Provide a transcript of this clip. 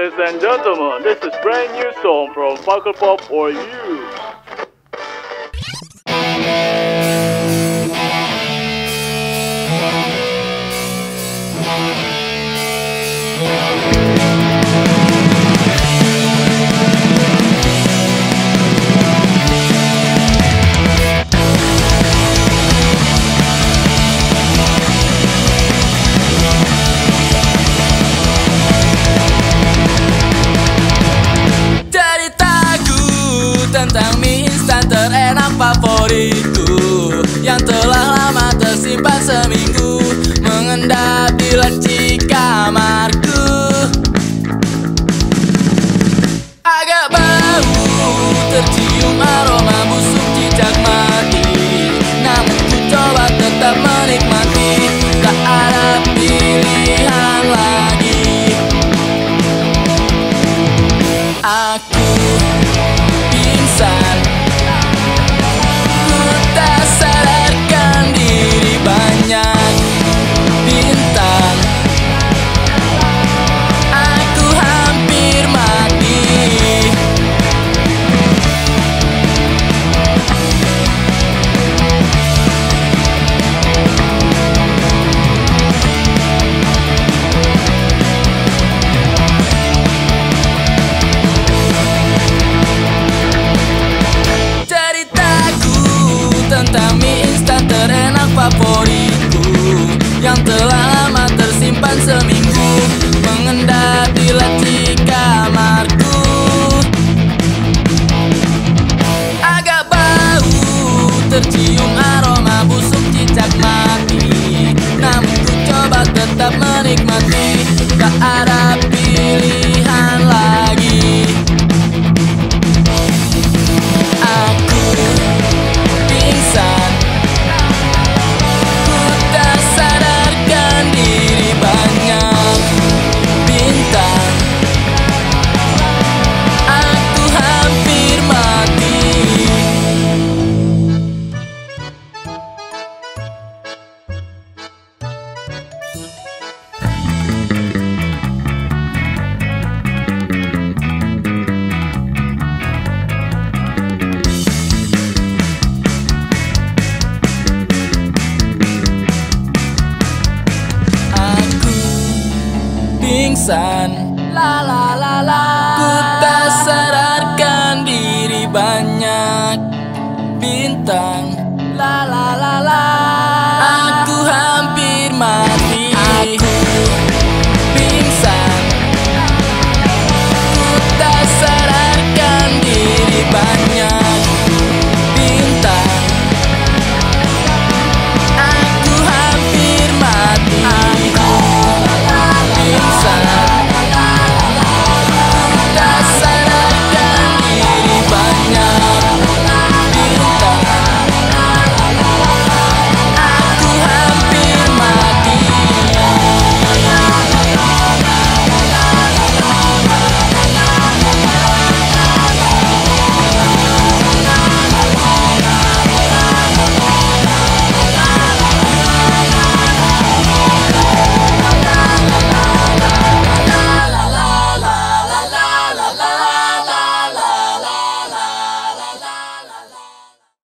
ladies and gentlemen, this is brand new song from Fackelpop for you. Tentang mie instan terenak favoritku yang telah lama tersimpan seminggu mengendap di laci kamarku. Agak bau, tercium aroma busuk cicak mati, namun ku coba tetap menikmati. Tak ada pilihan lagi. Aku pingsan, ku tak sadarkan diri. Banyak bintang, aku hampir mati. Tentang mie instan terenak favoritku yang telah lama tersimpan seminggu mengendap di laci kamarku. Agak bau, tercium aroma busuk cicak mati, namun ku coba tetap menikmati. Tak ada pilihan lagi. Aku pingsan, ku tak sadarkan diri. Banyak bintang, aku hampir mati. Pingsan, la la la la, ku tak sadarkan diri. Banyak bintang, la la